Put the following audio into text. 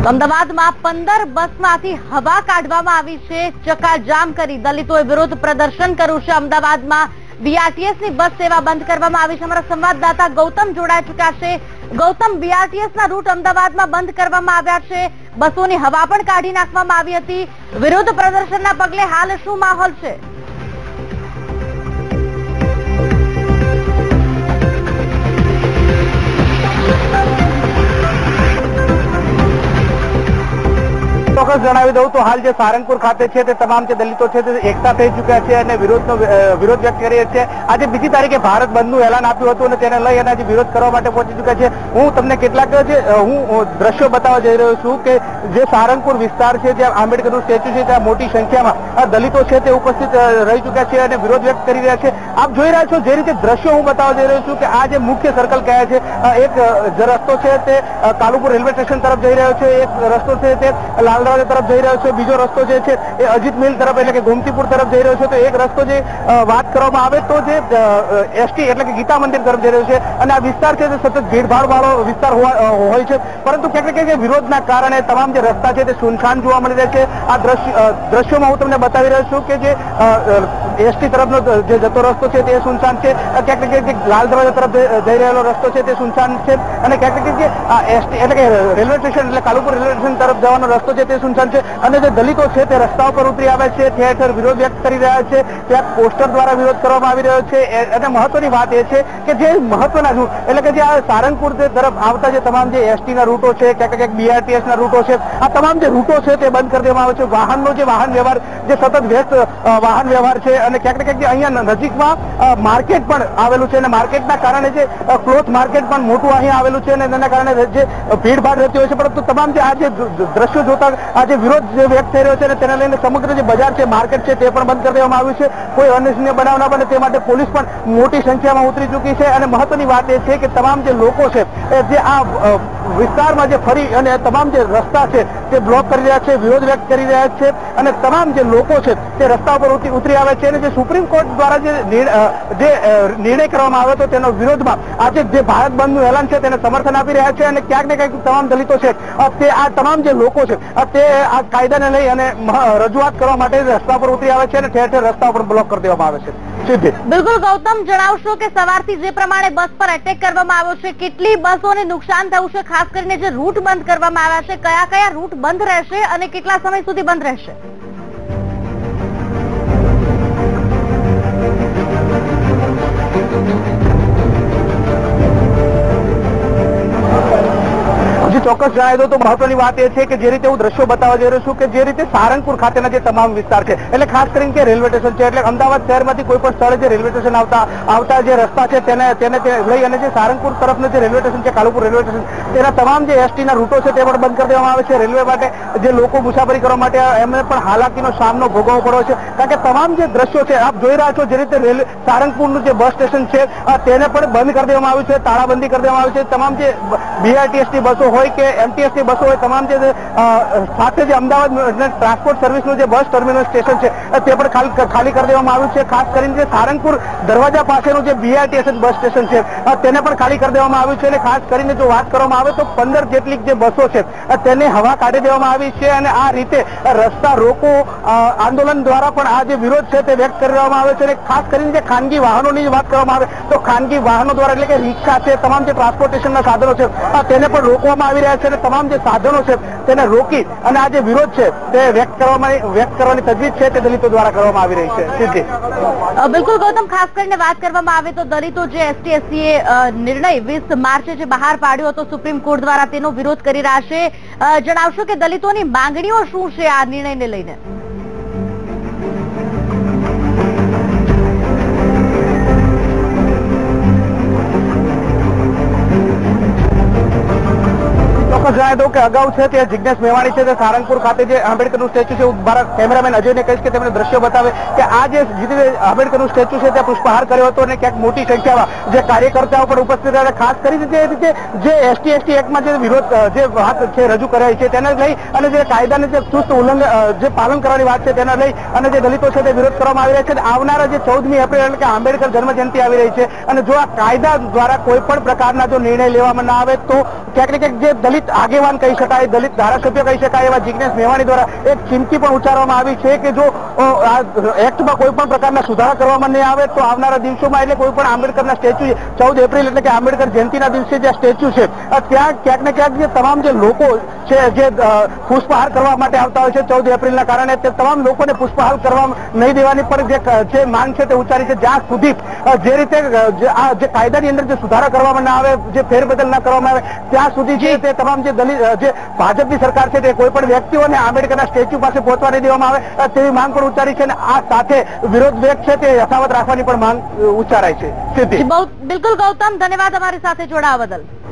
અમદાવાદમાં 15 બસમાંથી હવા કાઢવામાં આવી છે. ચક્કાજામ કરી દલિતોએ વિરોધ પ્રદર્શન કર્યું છે. અમદાવાદમાં BRTS ની બસ સેવા બંધ કરવામાં આવી છે. અમારા સંવાદદાતા ગૌતમ જોડાઈ ચુક્યા છે. ગૌતમ, BRTS ના રૂટ અમદાવાદમાં બંધ કરવામાં આવ્યા છે. બસોની હવા પણ કાઢી નાખવામાં આવી હતી. વિરોધ પ્રદર્શનના પગલે હાલ શું માહોલ છે? ચોક્કસ જણાવી દઉં તો હાલ જે સારંગપુર ખાતે છે તે તમામ જે દલિતો છે તે એકઠા થઈ ચૂક્યા છે અને વિરોધ વ્યક્ત કરી છે. આજે બીજી તારીખે ભારત બંધનું એલાન આપ્યું હતું અને તેને લઈ અને આજે વિરોધ કરવા માટે પહોંચી ચૂક્યા છે. હું તમને કેટલાક હું દ્રશ્યો બતાવવા જઈ રહ્યો છું કે જે સારંગપુર વિસ્તાર છે જ્યાં આંબેડકરનું સ્ટેચ્યુ છે ત્યાં મોટી સંખ્યામાં દલિતો છે તે ઉપસ્થિત રહી ચૂક્યા છે અને વિરોધ વ્યક્ત કરી રહ્યા છે. આપ જોઈ રહ્યા છો જે રીતે દ્રશ્યો હું બતાવવા જઈ રહ્યો છું કે આ જે મુખ્ય સર્કલ કહે છે, એક રસ્તો છે તે કાલુપુર રેલવે સ્ટેશન તરફ જઈ રહ્યો છે, એક રસ્તો છે તે લાલદરવાજા તરફ જઈ રહ્યો છે, બીજો રસ્તો જે છે એ અજીત મિલ તરફ એટલે કે ગોમતીપુર તરફ જઈ રહ્યો છે. તો એક રસ્તો જે વાત કરવામાં આવે તો જે એસટી એટલે કે ગીતા મંદિર તરફ જઈ રહ્યો છે અને આ વિસ્તાર છે તે સતત ભીડભાડ વાળો વિસ્તાર હોય છે. પરંતુ ક્યાંક ને ક્યાંક વિરોધના કારણે તમામ જે રસ્તા છે તે સુનસાન જોવા મળી રહ્યા છે. આ દ્રશ્યોમાં હું તમને બતાવી રહ્યો છું કે જે એસટી તરફનો જે જતો રસ્તો છે તે સુનસાન છે. ક્યાંક ને ક્યાંક લાલ દરવાજા તરફ જઈ રહેલો રસ્તો છે તે સુનસાન છે અને ક્યાંક ને ક્યાંક એસટી એટલે કે રેલવે સ્ટેશન એટલે કાલુપુર રેલવે સ્ટેશન તરફ જવાનો રસ્તો છે તે સુનસાન છે. અને જે દલિતો છે તે રસ્તા ઉપર ઉતરી આવ્યા છે, ઠેર ઠેર વિરોધ વ્યક્ત કરી રહ્યા છે. ત્યાં પોસ્ટર દ્વારા વિરોધ કરવામાં આવી રહ્યો છે. અને મહત્વની વાત એ છે કે જે મહત્વના એટલે કે જે આ સારંગપુર તરફ આવતા જે તમામ જે એસટી ના રૂટો છે, ક્યાંક ક્યાંક BRTS ના રૂટો છે, આ તમામ જે રૂટો છે તે બંધ કરી દેવામાં આવે છે. વાહનનો જે વાહન વ્યવહાર જે સતત વ્યસ્ત વાહન વ્યવહાર છે અને ક્યાંક ને ક્યાંક જે અહીંયા નજીકમાં માર્કેટ પણ આવેલું છે અને માર્કેટના કારણે જે ક્લોથ માર્કેટ પણ મોટું અહીંયા આવેલું છે અને તેના કારણે જે ભીડભાડ રહેતી હોય છે. પરંતુ તમામ જે આ જે દ્રશ્યો જોતા આ જે વિરોધ જે વ્યક્ત થઈ રહ્યો છે અને તેને લઈને સમગ્ર જે બજાર છે, માર્કેટ છે તે પણ બંધ કરી દેવામાં આવ્યું છે. કોઈ અનિચ્છનીય બનાવ ના બને તે માટે પોલીસ પણ મોટી સંખ્યામાં ઉતરી ચૂકી છે. અને મહત્વની વાત એ છે કે તમામ જે લોકો છે જે આ વિસ્તારમાં જે ફરી અને તમામ જે રસ્તા છે તે બ્લોક કરી રહ્યા છે, વિરોધ વ્યક્ત કરી રહ્યા છે અને તમામ જે લોકો છે તે રસ્તા પર ઉતરી આવે છે. અને જે સુપ્રીમ કોર્ટ દ્વારા જે નિર્ણય કરવામાં આવ્યો હતો તેનો વિરોધમાં આજે જે ભારત બંધનું એલાન છે તેને સમર્થન આપી રહ્યા છે. અને ક્યાંક ને ક્યાંક તમામ દલિતો છે તે આ તમામ જે લોકો છે તે આ કાયદાને લઈ અને રજૂઆત કરવા માટે રસ્તા પર ઉતરી આવે છે અને ઠેર ઠેર રસ્તા પર બ્લોક કરી દેવામાં આવે છે. બિલકુલ ગૌતમ, જણાવશો કે સવારથી જે પ્રમાણે બસ પર એટેક કરવામાં આવ્યો છે, કેટલી બસોને નુકસાન થયું છે? ખાસ કરીને જે રૂટ બંધ કરવામાં આવ્યા છે, કયા કયા રૂટ બંધ રહેશે અને કેટલા સમય સુધી બંધ રહેશે? ચોક્કસ જણાવી દો તો મહત્વની વાત એ છે કે જે રીતે હું દ્રશ્યો બતાવવા જઈ રહ્યો છું કે જે રીતે સારંગપુર ખાતેના જે તમામ વિસ્તાર છે એટલે ખાસ કરીને કે રેલવે સ્ટેશન છે એટલે અમદાવાદ શહેરમાંથી કોઈ પણ સ્થળે જે રેલવે સ્ટેશન આવતા જે રસ્તા છે તેને લઈ અને જે સારંગપુર તરફનું જે રેલવે સ્ટેશન છે, કાલુપુર રેલવે સ્ટેશન, તેના તમામ જે એસટી ના રૂટો છે તે પણ બંધ કરી દેવામાં આવે છે. રેલવે માટે જે લોકો મુસાફરી કરવા માટે એમને પણ હાલાકીનો સામનો ભોગવવો પડ્યો છે. કારણ કે તમામ જે દ્રશ્યો છે આપ જોઈ રહ્યા છો જે રીતે સારંગપુરનું જે બસ સ્ટેશન છે તેને પણ બંધ કરી દેવામાં આવ્યું છે, તાળાબંધી કરી દેવામાં આવી છે. તમામ જે BRTS ની બસો હોય કે MTS ની બસો હોય, તમામ જે સાથે જે અમદાવાદ ટ્રાન્સપોર્ટ સર્વિસનું જે બસ ટર્મિનલ સ્ટેશન છે તે પણ ખાલી કરી દેવામાં આવ્યું છે. ખાસ કરીને જે સારંગપુર દરવાજા પાસેનું જે BRTS બસ સ્ટેશન છે તેને પણ ખાલી કરી દેવામાં આવ્યું છે. અને ખાસ કરીને જો વાત કરવામાં આવે તો 15 જેટલી જે બસો છે તેને હવા કાઢી દેવામાં આવી છે. અને આ રીતે રસ્તા રોકો આંદોલન દ્વારા પણ આ જે વિરોધ છે તે વ્યક્ત કરવામાં આવે છે. અને ખાસ કરીને જે ખાનગી વાહનોની વાત કરવામાં આવે તો ખાનગી વાહનો દ્વારા એટલે કે રિક્ષા છે, તમામ જે ટ્રાન્સપોર્ટેશનના સાધનો છે તેને પણ રોકવામાં આવી રહ્યા છે. અને તમામ જે સાધનો છે તેને રોકી અને આ જે વિરોધ છે તે વ્યક્ત કરવાની તજવીજ છે તે દલિતો દ્વારા કરવામાં આવી રહી છે. સીધી બિલકુલ ગૌતમ, ખાસ કરીને વાત કરવામાં આવે તો દલિતો જે ST-SC નિર્ણય 20 માર્ચે જે બહાર પાડ્યો હતો સુપ્રીમ કોર્ટ દ્વારા તેનો વિરોધ કરી રહ્યા છે. જણાવશો કે દલિતોની માંગણીઓ શું છે આ નિર્ણયને લઈને? જણાવી દઉં કે અગાઉ છે તે જિજ્ઞેશ મેવાણી છે તે સારંગપુર ખાતે જે આંબેડકરનું સ્ટેચ્યુ છે, મારા કેમેરામેન અજયને કહીશ કે તેમને દ્રશ્યો બતાવે કે આ જે આંબેડકરનું સ્ટેચ્યુ છે ત્યાં પુષ્પહાર કર્યો હતો અને ક્યાંક મોટી સંખ્યામાં જે કાર્યકર્તાઓ પણ ઉપસ્થિત રહ્યા. ખાસ કરીને જે રીતે જે ST-ST એક્ટમાં જે વિરોધ જે વાત છે રજૂ કરાઈ છે તેને લઈ અને જે કાયદાને જે ચુસ્ત ઉલ્લંઘન જે પાલન કરવાની વાત છે તેને લઈ અને જે દલિતો છે તે વિરોધ કરવામાં આવી રહ્યા છે. આવનારા જે 14મી એપ્રિલ એટલે કે આંબેડકર જન્મ જયંતિ આવી રહી છે અને જો આ કાયદા દ્વારા કોઈ પણ પ્રકારના જો નિર્ણય લેવામાં ના આવે તો ક્યાંક ને ક્યાંક જે દલિત આગેવાન કહી શકાય, દલિત ધારાસભ્ય કહી શકાય એવા જિજ્ઞેશ મેવાણી દ્વારા એક ચીમકી પણ ઉચ્ચારવામાં આવી છે કે જો આ એક્ટમાં કોઈ પણ પ્રકારના સુધારા કરવામાં નહીં આવે તો આવનારા દિવસોમાં એટલે કોઈ પણ આંબેડકરના સ્ટેચ્યુ 14 એપ્રિલ એટલે કે આંબેડકર જયંતિના દિવસે જે સ્ટેચ્યુ છે ત્યાં ક્યાંક ને ક્યાંક જે તમામ જે લોકો છે જે પુષ્પહાર કરવા માટે આવતા હોય છે 14 એપ્રિલના કારણે તે તમામ લોકોને પુષ્પહાર કરવા નહીં દેવાની પણ જે માંગ છે તે ઉચ્ચારી છે. જ્યાં સુધી જે રીતે આ જે કાયદાની અંદર જે સુધારા કરવામાં ના આવે, જે ફેરબદલ ના કરવામાં આવે ત્યાં સુધી છે તે તમામ જે જે ભાજપની સરકાર છે તે કોઈ પણ વ્યક્તિઓને આંબેડકરના સ્ટેચ્યુ પાસે પહોંચવા નહીં દેવામાં આવે તેવી માંગ પણ ઉચ્ચારી છે અને આ સાથે વિરોધ વ્યક્ત છે તે યથાવત રાખવાની પણ માંગ ઉચ્ચારાય છે. બિલકુલ ગૌતમ, ધન્યવાદ અમારી સાથે જોડાવા બદલ.